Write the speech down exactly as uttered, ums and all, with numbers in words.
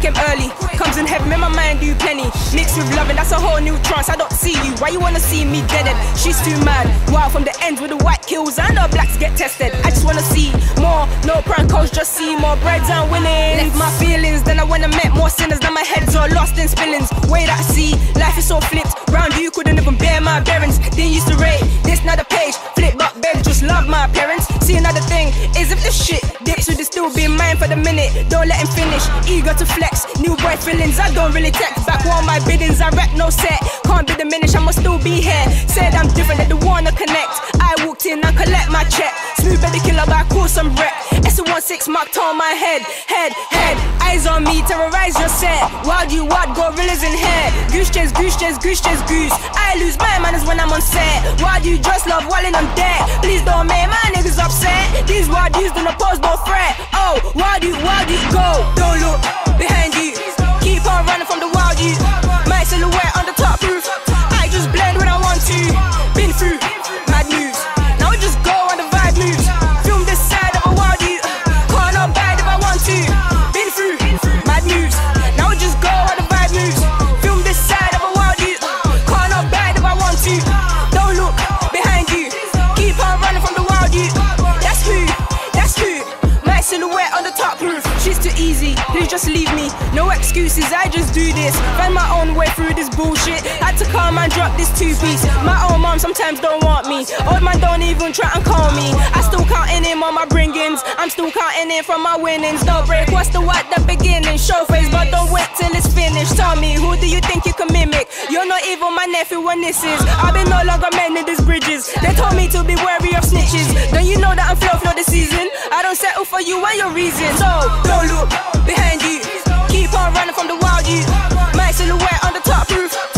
Fuck him early, comes in heaven, in my mind do plenty. Mixed with loving, that's a whole new trance. I don't see you, why you wanna see me deaded? She's too mad, wow, from the ends with the white kills and the blacks get tested. I just wanna see more, no prank calls, just see more breads and winnings. Left my feelings, then I went and met more sinners. Now my head's all lost in spillings. Way that I see, life is so flipped. Round you couldn't even bear my bearings. Didn't used to rate, this not a page. Flip back bed, just love my parents. See another thing, is if the shit dips, would it still be mine for the minute? Don't let him finish, eager to flex. New boy feelings, I don't really text. Back all my biddings, I rap no set. Can't be diminished, I must still be here. Said I'm different, they don't wanna connect. I walked in and collect my check. Smooth baby killer, but I call some wreck. S one sixteen marked on my head, head, head. Eyes on me, terrorize your set. Wild you wild, gorillas in here. Goose chase, goose chase, goose chase, goose. I lose my manners when I'm on set. Wild you just love wildin' on deck. Please don't make my niggas upset. These wild dudes don't oppose, no threat. Oh, wild you, wild you, go. Don't look behind you. Keep on running from the wild you. My silhouette on the top roof. I just blend when I want to. Been through mad moves. Now we just go on the vibe moves. Film this side of a wild you. Can't not bad if I want to. Been through mad moves. Now we just go on the vibe moves. Film this side of a wild you. Can't not bad if I want to. Don't look behind you. Keep on running from the wild you. That's who, that's who. My silhouette on the top roof. She's too easy, please just leave me. No excuses, I just do this. Find my own way through this bullshit. Had to calm and drop this two-piece. My own mom sometimes don't want me. Old man don't even try and call me. I still counting in on my bring-ins. I'm still counting in from my winnings. Don't break, what's the what, the beginning? Show face, but don't wait till it's finished. Tell me, who do you think you can mimic? You're not even my nephew when this is. I've been no longer mending these bridges. They told me to be wary of snitches. Don't you know that I'm flow flow this season? I don't settle for you and your reasons. So, don't look behind you. Keep on running from the wild you. My silhouette on the top roof.